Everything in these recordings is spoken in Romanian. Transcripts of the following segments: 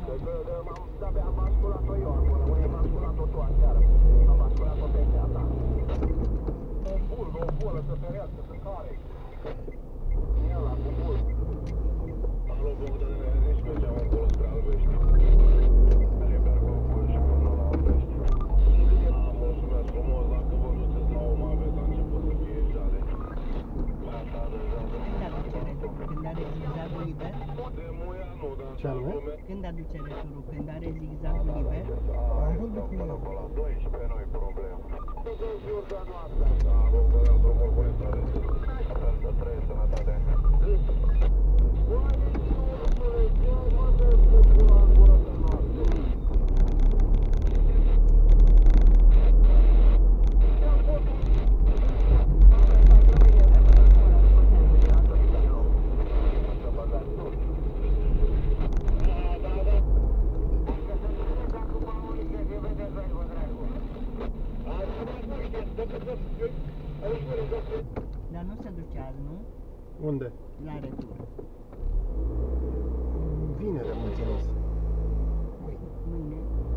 De-abia am asculat-o eu acolo, unde m-am asculat-o tu aseară. Am asculat-o pe teata. O bolă să ferească, să care. Ăla cu bul. Alo, Bogdanele, zici că geamă acolo spre Albești. Liber cu bul și până la Albești. Mulțumesc frumos, dacă vă duceți la om aveți, a început să fie jale. Gata, deja să Când are zigzagul liber? de muia nu, dar Ce anume? Când aduce returul? Când are zigzagul liber? Am vorbit cu el. la 12 nu-i problemă. Da, Bogdanel, drumul bun să aveți. Sper să trăiești sănătate. Dar nu se duce azi, nu? Unde? La retur. Vineri, am înțeles. Mâine.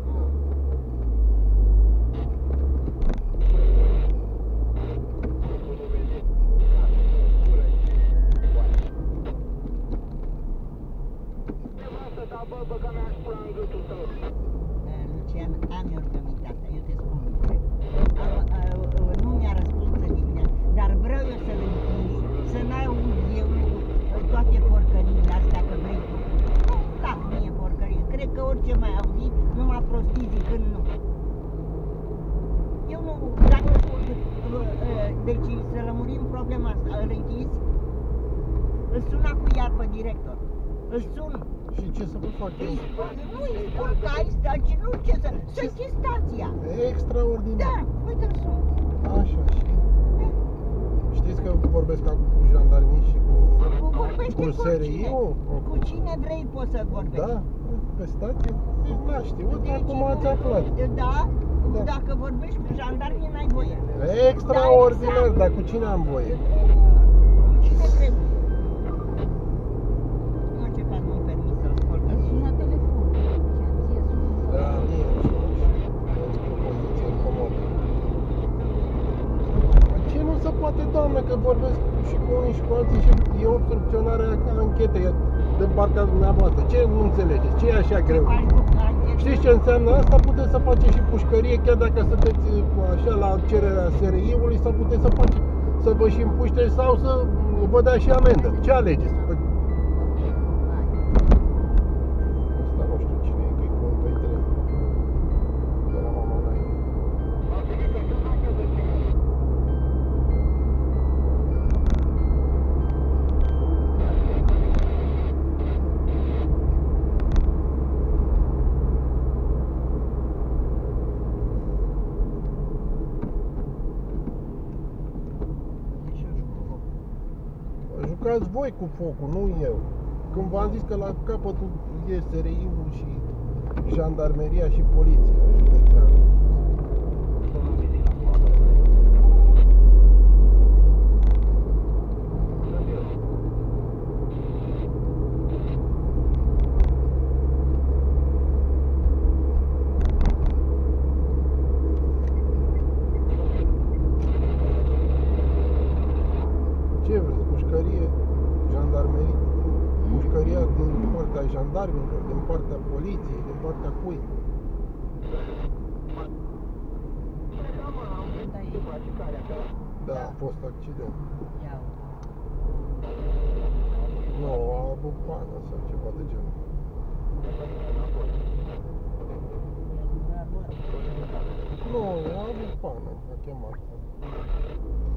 Lucian, am eu rugămintea asta, eu te spun lucruri. Nu mi-a răspuns în dimineață, dar vreau eu să-l închid, să n-aud eu toate porcările astea că vrei tu. Nu, plac mie porcărie, cred că orice mai auzi, numai prostii zicând nu. Eu nu, dacă deci să lămurim problema asta, îl închizi, îl sun acum iar pe director, îl sun. Și ce să vă fac eu? Nu-i spun că ai staci, nu ce să închizi stația. Extraordinar. Da, uite-l sun. Așa, și... Știți că vorbesc acum cu jandarmii și cu Vorbește cu SRI? Cu cine vrei poți să vorbești. Da, pe stație? N-a știut, Deci, acum ați aflat. Da, Da. dacă vorbești cu jandarmii n-ai voie. Extraordinar, Da, dar cu cine am voie? Cu cine trebuie. Nu ce caz nu-mi permis să-l scol, că sună telefonul. Da, mie și propoziție incomodă. Ce nu se poate, doamnă, că vorbesc și cu unii și cu alții și e obstrucționarea anchetei din partea dumneavoastră. Ce nu înțelegeți? Ce e așa greu? Știți ce înseamnă asta? Puteți să faceți și pușcărie, chiar dacă sunteți așa la cererea SRI-ului, sau puteți să faceți, să vă și împuște sau să vă dea și amendă. Ce alegeți? Asta nu știu cine e, că e cu un băitrân de la mama înainte. Jucați voi cu focul, nu eu. Când v-am zis că la capătul e SRI-ul și jandarmeria și poliția județeană. Ce vreți? Pușcărie, jandarmerie, pușcăria din partea jandarmilor, din partea poliției, din partea cui? Da, a fost accident. Nu, a avut pană sau ceva de genul. Nu, a avut pană, a chemat.